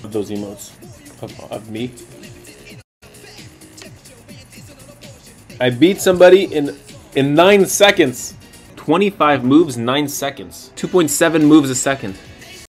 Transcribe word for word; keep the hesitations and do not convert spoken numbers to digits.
Those emotes of, of me. I beat somebody in in nine seconds. twenty-five moves, nine seconds. two point seven moves a second.